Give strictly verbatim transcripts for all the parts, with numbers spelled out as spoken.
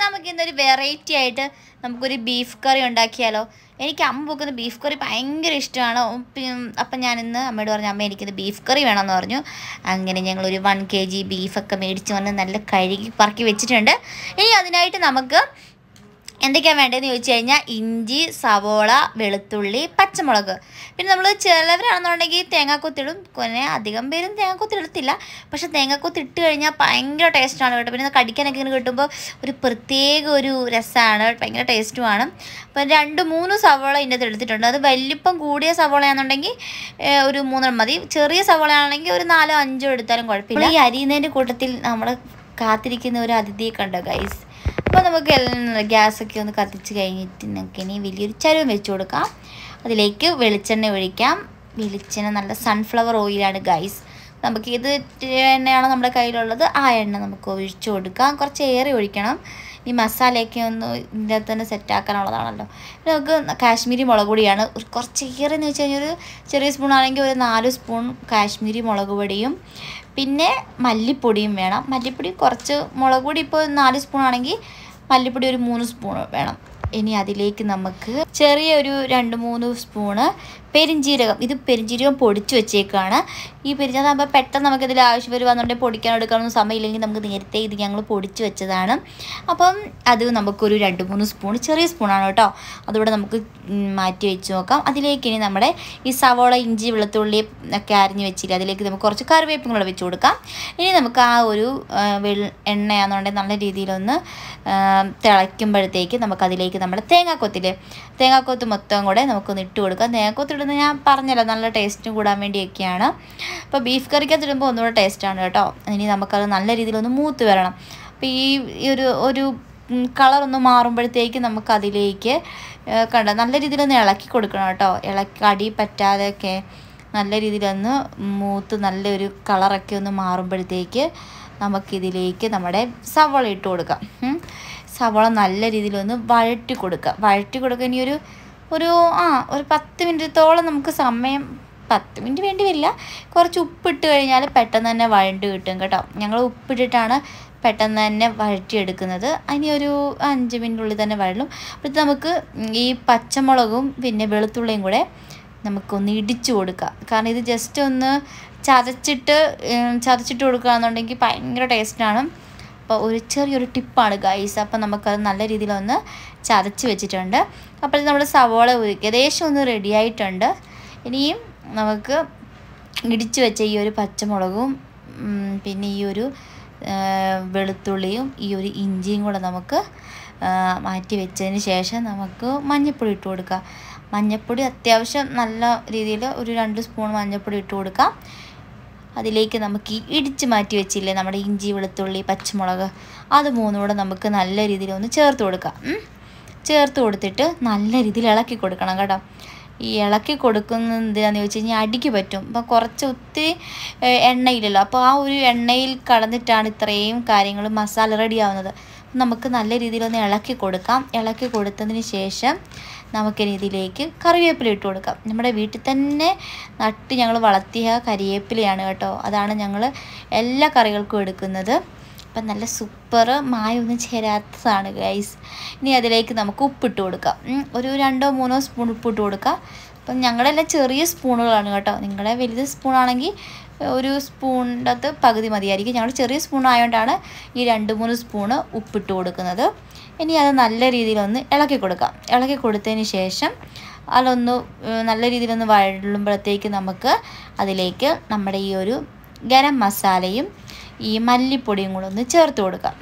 നമുക്ക് ഇന്നൊരു വെറൈറ്റി ആയിട്ട് നമുക്കൊരു ബീഫ് കറി ഉണ്ടാക്കിയാലോ. എനിക്ക് അമ്മ വെക്കുന്ന ബീഫ് കറി ഭയങ്കര ഇഷ്ടമാണ്. അപ്പം ഞാനിന്ന് അമ്മയോട് പറഞ്ഞു, അമ്മ എനിക്കിത് ബീഫ് കറി വേണമെന്ന് പറഞ്ഞു. അങ്ങനെ ഞങ്ങളൊരു വൺ കെ ജി ബീഫൊക്കെ മേടിച്ച് വന്ന് നല്ല കഴുകി പറക്കി വെച്ചിട്ടുണ്ട്. ഇനി അതിനായിട്ട് നമുക്ക് എന്തൊക്കെയാണ് വേണ്ടതെന്ന് ചോദിച്ചു കഴിഞ്ഞാൽ ഇഞ്ചി, സവോള, വെളുത്തുള്ളി, പച്ചമുളക്. പിന്നെ നമ്മൾ ചിലവരാണെന്നുണ്ടെങ്കിൽ തേങ്ങാക്കൊത്തിടും. പിന്നെ അധികം പേരും തേങ്ങാക്കൊത്തിടത്തില്ല. പക്ഷെ തേങ്ങാക്കൊത്തി ഇട്ട് കഴിഞ്ഞാൽ ഭയങ്കര ടേസ്റ്റാണ് കേട്ടോ. പിന്നെ കടിക്കാനൊക്കെ ഇങ്ങനെ കിട്ടുമ്പോൾ ഒരു പ്രത്യേക ഒരു രസമാണ്, ഭയങ്കര ടേസ്റ്റുമാണ്. അപ്പം രണ്ട് മൂന്ന് സവോള ഇതിൻ്റെ അകത്ത് എടുത്തിട്ടുണ്ട്. അത് വലിപ്പം കൂടിയ സവോളയാണെന്നുണ്ടെങ്കിൽ ഒരു മൂന്നെണ്ണം മതി. ചെറിയ സവോളയാണെങ്കിൽ ഒരു നാലോ അഞ്ചോ എടുത്താലും കുഴപ്പമില്ല. ഈ അരിയുന്നതിൻ്റെ കൂട്ടത്തിൽ നമ്മൾ കാത്തിരിക്കുന്ന ഒരു അതിഥിയൊക്കെ ഉണ്ടോ ഗൈസ്. അപ്പോൾ നമുക്ക് ഗ്യാസൊക്കെ ഒന്ന് കത്തിച്ച് കഴിഞ്ഞിട്ട് നമുക്ക് ഇനി വലിയൊരു ചരുവം വെച്ച് കൊടുക്കാം. അതിലേക്ക് വെളിച്ചെണ്ണ ഒഴിക്കാം. വെളിച്ചെണ്ണ നല്ല സൺഫ്ലവർ ഓയിലാണ് ഗൈസ്. നമുക്ക് ഇത് എണ്ണയാണ് നമ്മുടെ കയ്യിലുള്ളത്. ആ എണ്ണ നമുക്ക് ഒഴിച്ചു കൊടുക്കാം. കുറച്ച് ഏറെ ഒഴിക്കണം. ഈ മസാലയൊക്കെ ഒന്ന് ഇതിൻ്റെ അകത്ത് തന്നെ സെറ്റാക്കാനുള്ളതാണല്ലോ. നമുക്ക് കാശ്മീരി മുളക് പൊടിയാണ് ഒരു കുറച്ച് ഏറെ എന്ന് വെച്ച് കഴിഞ്ഞാൽ ഒരു ചെറിയ സ്പൂൺ ആണെങ്കിൽ ഒരു നാല് സ്പൂൺ കാശ്മീരി മുളക് പൊടിയും പിന്നെ മല്ലിപ്പൊടിയും വേണം. മല്ലിപ്പൊടി കുറച്ച്, മുളക് പൊടി ഇപ്പോൾ നാല് സ്പൂൺ ആണെങ്കിൽ മല്ലിപ്പൊടി ഒരു മൂന്ന് സ്പൂൺ വേണം. ഇനി അതിലേക്ക് നമുക്ക് ചെറിയൊരു രണ്ട് മൂന്ന് സ്പൂണ് പെരിഞ്ജീരകം. ഇത് പെരിഞ്ജീരകം പൊടിച്ച് വെച്ചേക്കാണ്. ഈ പെരിഞ്ജീരകം ആകുമ്പോൾ പെട്ടെന്ന് നമുക്കിതിൽ ആവശ്യം വരുവാന്നുണ്ടെങ്കിൽ പൊടിക്കാൻ എടുക്കാനൊന്നും സമയമില്ലെങ്കിൽ നമുക്ക് നേരത്തെ ഇത് ഞങ്ങൾ പൊടിച്ച് വെച്ചതാണ്. അപ്പം അത് നമുക്കൊരു രണ്ട് മൂന്ന് സ്പൂൺ, ചെറിയ സ്പൂണാണ് കേട്ടോ, അതുകൂടെ നമുക്ക് മാറ്റി വെച്ച് നോക്കാം. അതിലേക്ക് ഇനി നമ്മുടെ ഈ സവോള, ഇഞ്ചി, വെളുത്തുള്ളി ഒക്കെ അരിഞ്ഞ് വെച്ചില്ല, അതിലേക്ക് നമുക്ക് കുറച്ച് കറിവേപ്പും കൂടെ വെച്ച് കൊടുക്കാം. ഇനി നമുക്ക് ആ ഒരു വെള്ള എണ്ണയാണെന്നുണ്ടെങ്കിൽ നല്ല രീതിയിലൊന്ന് തിളയ്ക്കുമ്പോഴത്തേക്ക് നമുക്കതിലേക്ക് നമ്മുടെ തേങ്ങാക്കൊത്തില്ലേ, തേങ്ങാക്കൊത്ത് മൊത്തം കൂടെ നമുക്കൊന്ന് ഇട്ട് കൊടുക്കാം. തേങ്ങാക്കൊത്ത് ഇടുന്നത് ഞാൻ പറഞ്ഞല്ലോ നല്ല ടേസ്റ്റും കൂടാൻ വേണ്ടിയൊക്കെയാണ്. അപ്പോൾ ബീഫ് കറിക്കകത്ത് ഇടുമ്പോൾ ഒന്നുകൂടെ ടേസ്റ്റാണ് കേട്ടോ. ഇനി നമുക്കത് നല്ല രീതിയിലൊന്ന് മൂത്ത് വരണം. അപ്പോൾ ഈ ഒരു ഒരു കളറൊന്ന് മാറുമ്പോഴത്തേക്ക് നമുക്കതിലേക്ക് കണ്ട നല്ല രീതിയിലൊന്ന് ഇളക്കി കൊടുക്കണം കേട്ടോ. ഇളക്കി അടി പറ്റാതെയൊക്കെ നല്ല രീതിയിലൊന്ന് മൂത്ത് നല്ലൊരു കളറൊക്കെ ഒന്ന് മാറുമ്പോഴത്തേക്ക് നമുക്കിതിലേക്ക് നമ്മുടെ സവോള ഇട്ട് കൊടുക്കാം. സവോള നല്ല രീതിയിലൊന്ന് വഴറ്റി കൊടുക്കുക. വഴറ്റി കൊടുക്കുക ഇനി ഒരു ഒരു ആ ഒരു പത്ത് മിനിറ്റത്തോളം നമുക്ക് സമയം, പത്ത് മിനിറ്റ് വേണ്ടി വരില്ല. കുറച്ച് ഉപ്പിട്ട് കഴിഞ്ഞാൽ പെട്ടെന്ന് തന്നെ വഴണ്ട് കിട്ടും കേട്ടോ. ഞങ്ങൾ ഉപ്പിട്ടിട്ടാണ് പെട്ടെന്ന് തന്നെ വഴറ്റിയെടുക്കുന്നത്. അതിന് ഒരു അഞ്ച് മിനിറ്റിനുള്ളിൽ തന്നെ വഴലും. അപ്പോൾ നമുക്ക് ഈ പച്ചമുളകും പിന്നെ വെളുത്തുള്ളിയും കൂടെ നമുക്കൊന്ന് ഇടിച്ചു കൊടുക്കുക. കാരണം ഇത് ജസ്റ്റ് ഒന്ന് ചതച്ചിട്ട് ചതച്ചിട്ട് കൊടുക്കുകയെന്നുണ്ടെങ്കിൽ ഭയങ്കര ടേസ്റ്റാണ്. അപ്പോൾ ഒരു ചെറിയൊരു ടിപ്പാണ് ഗൈസ്. അപ്പം നമുക്കത് നല്ല രീതിയിലൊന്ന് ചതച്ച് വെച്ചിട്ടുണ്ട്. അപ്പോൾ നമ്മുടെ സവോള ഏകദേശം ഒന്ന് റെഡി ആയിട്ടുണ്ട്. ഇനിയും നമുക്ക് ഇടിച്ച് വെച്ച ഈ ഒരു പച്ചമുളകും പിന്നെ ഈ ഒരു വെളുത്തുള്ളിയും ഈ ഒരു ഇഞ്ചിയും കൂടെ നമുക്ക് മാറ്റി വെച്ചതിന് ശേഷം നമുക്ക് മഞ്ഞൾപ്പൊടി ഇട്ട് കൊടുക്കാം. മഞ്ഞൾപ്പൊടി അത്യാവശ്യം നല്ല രീതിയിൽ ഒരു രണ്ട് സ്പൂൺ മഞ്ഞൾപ്പൊടി ഇട്ട് കൊടുക്കാം. അതിലേക്ക് നമുക്ക് ഈ ഇടിച്ച് മാറ്റി വെച്ചില്ലേ നമ്മുടെ ഇഞ്ചി, വെളുത്തുള്ളി, പച്ചമുളക്, അത് മൂന്നും കൂടെ നമുക്ക് നല്ല രീതിയിൽ ഒന്ന് ചേർത്ത് കൊടുക്കാം. ചേർത്ത് കൊടുത്തിട്ട് നല്ല രീതിയിൽ ഇളക്കി കൊടുക്കണം കേട്ടോ. ഈ ഇളക്കി കൊടുക്കുന്നത് എന്തിനാന്ന് ചോദിച്ചു കഴിഞ്ഞാൽ അടിക്ക് പറ്റും. അപ്പോൾ കുറച്ച് ഒത്തിരി എണ്ണയില്ലല്ലോ, അപ്പോൾ ആ ഒരു എണ്ണയിൽ കടന്നിട്ടാണ് ഇത്രയും കാര്യങ്ങൾ മസാല റെഡി ആവുന്നത്. നമുക്ക് നല്ല രീതിയിലൊന്ന് ഇളക്കി കൊടുക്കാം. ഇളക്കി കൊടുത്തതിന് ശേഷം നമുക്ക് ഇതിലേക്ക് കറിവേപ്പില ഇട്ട് കൊടുക്കാം. നമ്മുടെ വീട്ടിൽ തന്നെ നട്ട് ഞങ്ങൾ വളർത്തിയ കരിവേപ്പിലയാണ് കേട്ടോ. അതാണ് ഞങ്ങൾ എല്ലാ കറികൾക്കും എടുക്കുന്നത്. അപ്പം നല്ല സൂപ്പർ മായൊന്നും ചേരാത്തതാണ് ഗൈസ്. ഇനി അതിലേക്ക് നമുക്ക് ഉപ്പിട്ട് കൊടുക്കാം. ഒരു രണ്ടോ മൂന്നോ സ്പൂൺ ഉപ്പിട്ട് കൊടുക്കാം. അപ്പം ഞങ്ങളെല്ലാം ചെറിയ സ്പൂണുകളാണ് കേട്ടോ. നിങ്ങളുടെ വലുത് സ്പൂണാണെങ്കിൽ ഒരു സ്പൂണിൻ്റെ അകത്ത് പകുതി മതിയായിരിക്കും. ഞങ്ങൾ ചെറിയ സ്പൂൺ ആയതുകൊണ്ടാണ് ഈ രണ്ട് മൂന്ന് സ്പൂണ് ഉപ്പിട്ട് കൊടുക്കുന്നത്. ഇനി അത് നല്ല രീതിയിലൊന്ന് ഇളക്കി കൊടുക്കാം. ഇളക്കി കൊടുത്തതിന് ശേഷം അതൊന്ന് നല്ല രീതിയിലൊന്ന് വഴളുമ്പോഴത്തേക്ക് നമുക്ക് അതിലേക്ക് നമ്മുടെ ഈ ഒരു ഗരം മസാലയും ഈ മല്ലിപ്പൊടിയും കൂടെ ഒന്ന് ചേർത്ത് കൊടുക്കാം.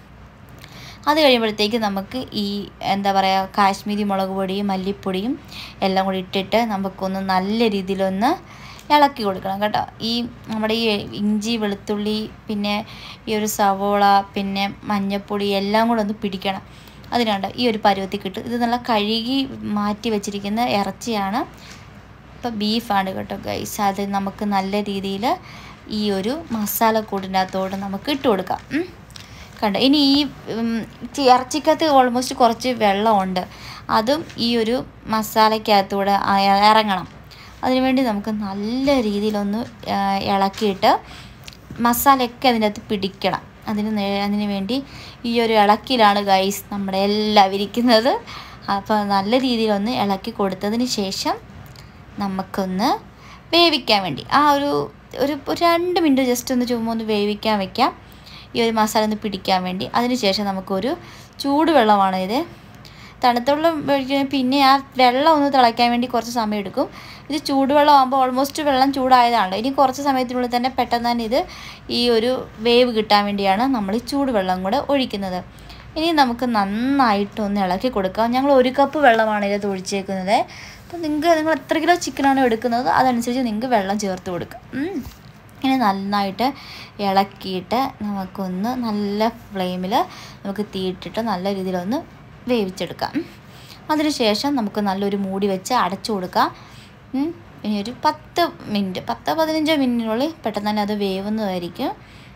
അത് കഴിയുമ്പോഴത്തേക്ക് നമുക്ക് ഈ എന്താ പറയുക കാശ്മീരി മുളക് പൊടിയും മല്ലിപ്പൊടിയും എല്ലാം കൂടി ഇട്ടിട്ട് നമുക്കൊന്ന് നല്ല രീതിയിലൊന്ന് ഇളക്കി കൊടുക്കണം കേട്ടോ. ഈ നമ്മുടെ ഈ ഇഞ്ചി, വെളുത്തുള്ളി, പിന്നെ ഈ ഒരു സവോള, പിന്നെ മഞ്ഞൾപ്പൊടി എല്ലാം കൂടെ ഒന്ന് പിടിക്കണം. അതിനുണ്ട് ഈ ഒരു പരുവത്തിൽ കിട്ടും. ഇത് നല്ല കഴുകി മാറ്റി വെച്ചിരിക്കുന്ന ഇറച്ചിയാണ്. ഇപ്പോൾ ബീഫാണ് കേട്ടോ ഗൈസ്. അത് നമുക്ക് നല്ല രീതിയിൽ ഈ ഒരു മസാലക്കൂടിൻ്റെ അകത്തോട് നമുക്ക് ഇട്ട് കൊടുക്കാം. കണ്ടോ, ഇനി ഈ ഇറച്ചിക്കകത്ത് ഓൾമോസ്റ്റ് കുറച്ച് വെള്ളമുണ്ട്. അതും ഈ ഒരു മസാലയ്ക്കകത്തൂടെ ഇറങ്ങണം. അതിനുവേണ്ടി നമുക്ക് നല്ല രീതിയിലൊന്ന് ഇളക്കിയിട്ട് മസാലയൊക്കെ അതിൻ്റെ അകത്ത് പിടിക്കണം. അതിന് അതിന് വേണ്ടി ഈ ഒരു ഇളക്കിലാണ് ഗൈസ് നമ്മുടെ എല്ലാം ഇരിക്കുന്നത്. അപ്പോൾ നല്ല രീതിയിലൊന്ന് ഇളക്കി കൊടുത്തതിന് ശേഷം നമുക്കൊന്ന് വേവിക്കാൻ വേണ്ടി ആ ഒരു ഒരു രണ്ട് മിനിറ്റ് ജസ്റ്റ് ഒന്ന് ചുമ്മാ ഒന്ന് വേവിക്കാൻ വെക്കാം, ഈ ഒരു മസാല ഒന്ന് പിടിക്കാൻ വേണ്ടി. അതിന് ശേഷം നമുക്കൊരു ചൂടുവെള്ളമാണ് ഇത്. തണുത്ത വെള്ളം ഒഴിക്കാൻ പിന്നെ ആ വെള്ളം ഒന്ന് തിളയ്ക്കാൻ വേണ്ടി കുറച്ച് സമയം എടുക്കും. ഇത് ചൂടുവെള്ളം ആകുമ്പോൾ ഓൾമോസ്റ്റ് വെള്ളം ചൂടായതാണ്. ഇനി കുറച്ച് സമയത്തിനുള്ളിൽ തന്നെ പെട്ടെന്ന് തന്നെ ഇത് ഈ ഒരു വേവ് കിട്ടാൻ വേണ്ടിയാണ് നമ്മൾ ഈ ചൂടുവെള്ളം കൂടെ ഒഴിക്കുന്നത്. ഇനി നമുക്ക് നന്നായിട്ടൊന്ന് ഇളക്കി കൊടുക്കാം. ഞങ്ങൾ ഒരു കപ്പ് വെള്ളമാണ് ഇതിൽ ഒഴിച്ചേക്കുന്നത്. അപ്പോൾ നിങ്ങൾക്ക് നിങ്ങൾ എത്ര കിലോ ചിക്കനാണ് എടുക്കുന്നത് അതനുസരിച്ച് നിങ്ങൾക്ക് വെള്ളം ചേർത്ത് കൊടുക്കാം. ഇനി നന്നായിട്ട് ഇളക്കിയിട്ട് നമുക്കൊന്ന് നല്ല ഫ്ലെയിമിൽ നമുക്ക് തീയിട്ടിട്ട് നല്ല രീതിയിലൊന്ന് വേവിച്ചെടുക്കാം. അതിന് ശേഷം നമുക്ക് നല്ലൊരു മൂടി വെച്ച് അടച്ചു കൊടുക്കാം. ഇനി ഒരു പത്ത് മിനിറ്റ് പത്ത് പതിനഞ്ച് മിനിറ്റിനുള്ളിൽ പെട്ടെന്ന് തന്നെ അത് വേവുന്നതായിരിക്കും.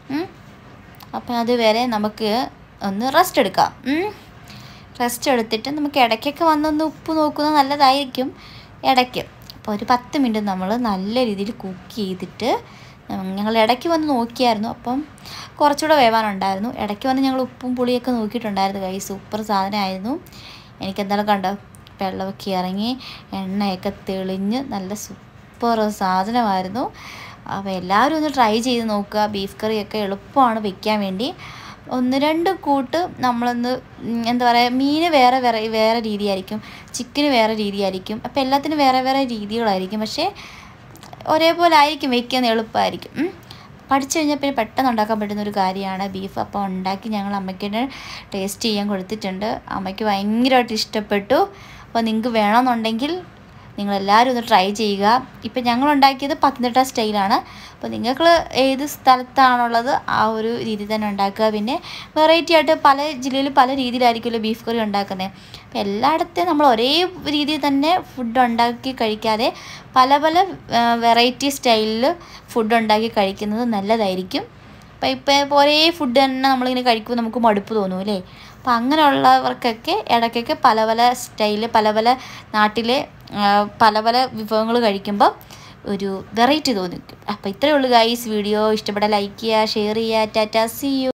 അപ്പം അതുവരെ നമുക്ക് ഒന്ന് റെസ്റ്റ് എടുക്കാം. റെസ്റ്റ് എടുത്തിട്ട് നമുക്ക് ഇടയ്ക്കൊക്കെ വന്നൊന്ന് ഉപ്പ് നോക്കുന്നത് നല്ലതായിരിക്കും ഇടയ്ക്ക്. അപ്പോൾ ഒരു പത്ത് മിനിറ്റ് നമ്മൾ നല്ല രീതിയിൽ കുക്ക് ചെയ്തിട്ട് ഞങ്ങൾ ഇടയ്ക്ക് വന്ന് നോക്കിയായിരുന്നു. അപ്പം കുറച്ചുകൂടെ വേവാനുണ്ടായിരുന്നു. ഇടയ്ക്ക് വന്ന് ഞങ്ങൾ ഉപ്പും പുളിയൊക്കെ നോക്കിയിട്ടുണ്ടായിരുന്നു. കൈ സൂപ്പർ സാധനമായിരുന്നു. എനിക്കെന്തായാലും കണ്ടോ വെള്ളമൊക്കെ ഇറങ്ങി എണ്ണയൊക്കെ തെളിഞ്ഞ് നല്ല സൂപ്പർ സാധനമായിരുന്നു. അപ്പോൾ എല്ലാവരും ഒന്ന് ട്രൈ ചെയ്ത് നോക്കുക. ബീഫ് കറിയൊക്കെ എളുപ്പമാണ് വെക്കാൻ വേണ്ടി. ഒന്ന് രണ്ട് കൂട്ട് നമ്മളൊന്ന് എന്താ പറയുക, മീൻ വേറെ വേറെ വേറെ രീതിയായിരിക്കും, ചിക്കന് വേറെ രീതിയായിരിക്കും. അപ്പോൾ എല്ലാത്തിനും വേറെ വേറെ രീതികളായിരിക്കും. പക്ഷേ ഒരേപോലെ ആയിരിക്കും വെക്കുന്നത്, എളുപ്പമായിരിക്കും. പഠിച്ചു കഴിഞ്ഞാൽ പിന്നെ പെട്ടെന്ന് ഉണ്ടാക്കാൻ പറ്റുന്ന ഒരു കാര്യമാണ് ബീഫ്. അപ്പോൾ ഉണ്ടാക്കി ഞങ്ങൾ അമ്മയ്ക്ക് ടേസ്റ്റ് ചെയ്യാൻ കൊടുത്തിട്ടുണ്ട്. അമ്മയ്ക്ക് ഭയങ്കരമായിട്ട് ഇഷ്ടപ്പെട്ടു. അപ്പോൾ നിങ്ങൾക്ക് വേണമെന്നുണ്ടെങ്കിൽ നിങ്ങളെല്ലാവരും ഒന്ന് ട്രൈ ചെയ്യുക. ഇപ്പം ഞങ്ങളുണ്ടാക്കിയത് പത്തനംതിട്ട സ്റ്റൈലാണ്. അപ്പോൾ നിങ്ങൾക്ക് ഏത് സ്ഥലത്താണുള്ളത് ആ ഒരു രീതി തന്നെ ഉണ്ടാക്കുക. പിന്നെ വെറൈറ്റി ആയിട്ട് പല ജില്ലയിൽ പല രീതിയിലായിരിക്കുമല്ലോ ബീഫ് കറി ഉണ്ടാക്കുന്നത്. അപ്പോൾ എല്ലായിടത്തും നമ്മൾ ഒരേ രീതിയിൽ തന്നെ ഫുഡ് ഉണ്ടാക്കി കഴിക്കാതെ പല പല വെറൈറ്റി സ്റ്റൈലിൽ ഫുഡ് ഉണ്ടാക്കി കഴിക്കുന്നത് നല്ലതായിരിക്കും. അപ്പോൾ ഇപ്പോൾ ഒരേ ഫുഡ് തന്നെ നമ്മളിങ്ങനെ കഴിക്കുമ്പോൾ നമുക്ക് മടുപ്പ് തോന്നും അല്ലേ. അപ്പോൾ അങ്ങനെയുള്ളവർക്കൊക്കെ ഇടയ്ക്കൊക്കെ പല പല സ്റ്റൈല് പല പല നാട്ടിലെ പല പല വിഭവങ്ങൾ കഴിക്കുമ്പോൾ ഒരു വെറൈറ്റി തോന്നിക്കും. അപ്പോൾ ഇത്രയേ ഉള്ളൂ ഗൈസ് വീഡിയോ. ഇഷ്ടപ്പെട്ട ലൈക്ക് ചെയ്യുക, ഷെയർ ചെയ്യുക. Tata, see U.